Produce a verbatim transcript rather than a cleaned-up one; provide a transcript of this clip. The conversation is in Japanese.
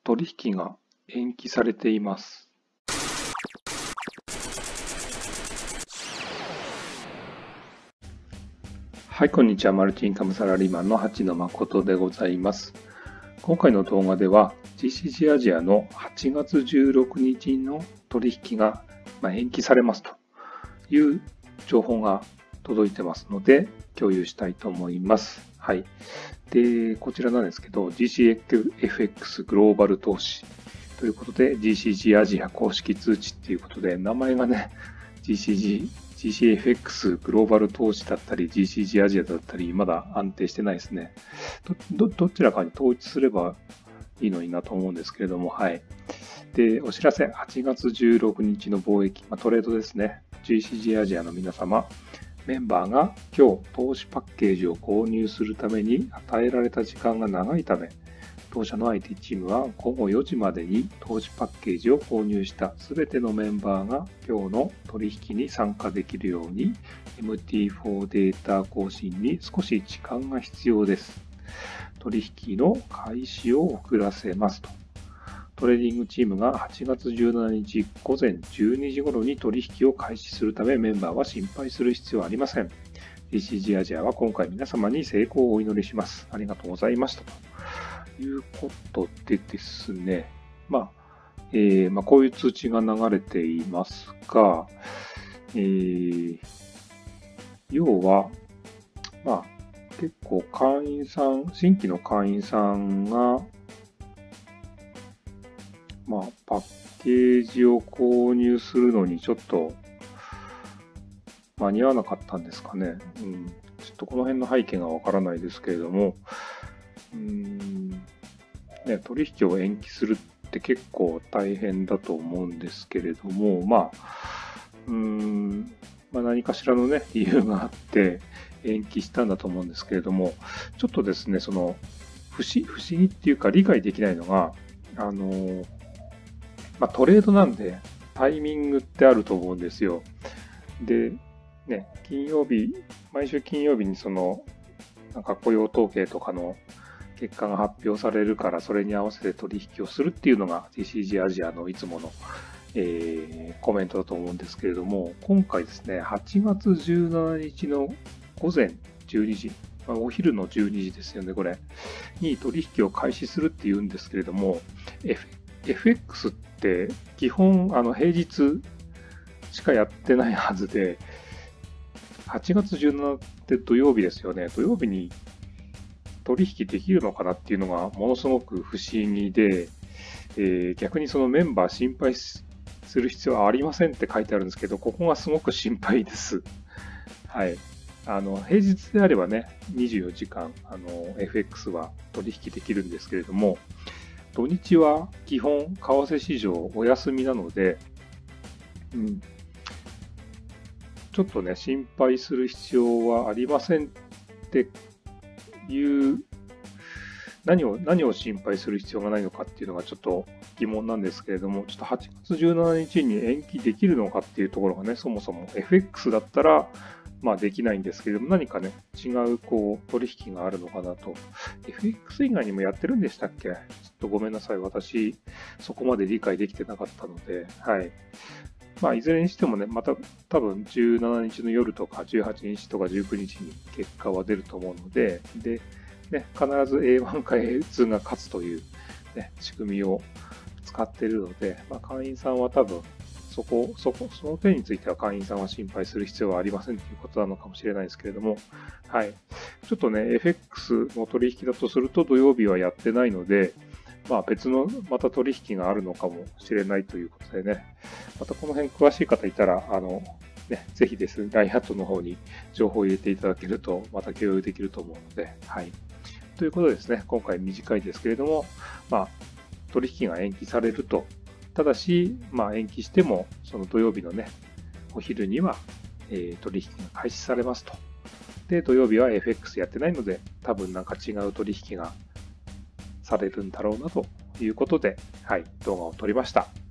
取引が延期されています。はい、こんにちは。マルチインカムサラリーマンの八野誠でございます。今回の動画では ジーシージー アジアのはちがつじゅうろくにちの取引が延期されますという情報が届いてますので共有したいと思います。はい。で、こちらなんですけど ジーシーエフエックス グローバル投資ということで ジーシージー アジア公式通知っていうことで名前がね ジーシージージーシーエフエックス グローバル投資だったり ジーシージー アジアだったりまだ安定してないですね。ど、ど、どちらかに統一すればいいのになと思うんですけれども、はい。で、お知らせ、はちがつじゅうろくにちの貿易、まあ、トレードですね。ジーシージー アジアの皆様、メンバーが今日投資パッケージを購入するために与えられた時間が長いため、当社の アイティー チームは午後よじまでに投資パッケージを購入したすべてのメンバーが今日の取引に参加できるように エムティーフォー データ更新に少し時間が必要です。取引の開始を遅らせますと。トレーディングチームがはちがつじゅうしちにち午前じゅうにじ頃に取引を開始するためメンバーは心配する必要はありません。ジーシージー アジアは今回皆様に成功をお祈りします。ありがとうございましたと。ということでですね、まあ、えー、まあ、こういう通知が流れていますが、えー、要は、まあ、結構会員さん、新規の会員さんが、まあ、パッケージを購入するのにちょっと間に合わなかったんですかね。うん、ちょっとこの辺の背景がわからないですけれども、うーんね、取引を延期するって結構大変だと思うんですけれども、まあ、うーん、まあ、何かしらのね、理由があって延期したんだと思うんですけれども、ちょっとですね、その、不思不思議っていうか理解できないのが、あの、まあ、トレードなんでタイミングってあると思うんですよ。で、ね、金曜日、毎週金曜日にその、なんか雇用統計とかの結果が発表されるからそれに合わせて取引をするっていうのが ジーシージー アジアのいつもの、えー、コメントだと思うんですけれども、今回ですねはちがつじゅうしちにちの午前じゅうにじ、まあ、お昼のじゅうにじですよね、これに取引を開始するっていうんですけれども、F、エフエックス って基本あの平日しかやってないはずで、はちがつじゅうしちにちって土曜日ですよね。土曜日に取引できるのかなっていうのがものすごく不思議で、えー、逆にそのメンバー心配する必要はありませんって書いてあるんですけど、ここがすごく心配です。はい。あの、平日であればね、にじゅうよじかん、あの、エフエックス は取引できるんですけれども、土日は基本、為替市場お休みなので、うん、ちょっとね、心配する必要はありませんっていう何を何を心配する必要がないのかっていうのがちょっと疑問なんですけれども、ちょっとはちがつじゅうしちにちに延期できるのかっていうところがね、そもそも エフエックス だったらまあできないんですけれども、何かね違うこう取引があるのかなと。 エフエックス 以外にもやってるんでしたっけ？ちょっとごめんなさい、私そこまで理解できてなかったので、はい。まあ、いずれにしてもね、また多分じゅうしちにちの夜とかじゅうはちにちとかじゅうくにちに結果は出ると思うので、で、ね、必ず エーワン か エーツー が勝つという、ね、仕組みを使っているので、まあ、会員さんは多分そこ、そこ、その点については会員さんは心配する必要はありませんということなのかもしれないですけれども、はい。ちょっとね、エフエックス の取引だとすると土曜日はやってないので、まあ別のまた取引があるのかもしれないということでね、またこの辺詳しい方いたら、あの、ね、ぜひですね、ライン アットの方に情報を入れていただけると、また共有できると思うので、はい。ということでですね、今回短いですけれども、まあ、取引が延期されると、ただし、まあ延期しても、その土曜日のね、お昼には、えー、取引が開始されますと。で、土曜日は エフエックス やってないので、多分なんか違う取引がされるんだろうなということで、はい、動画を撮りました。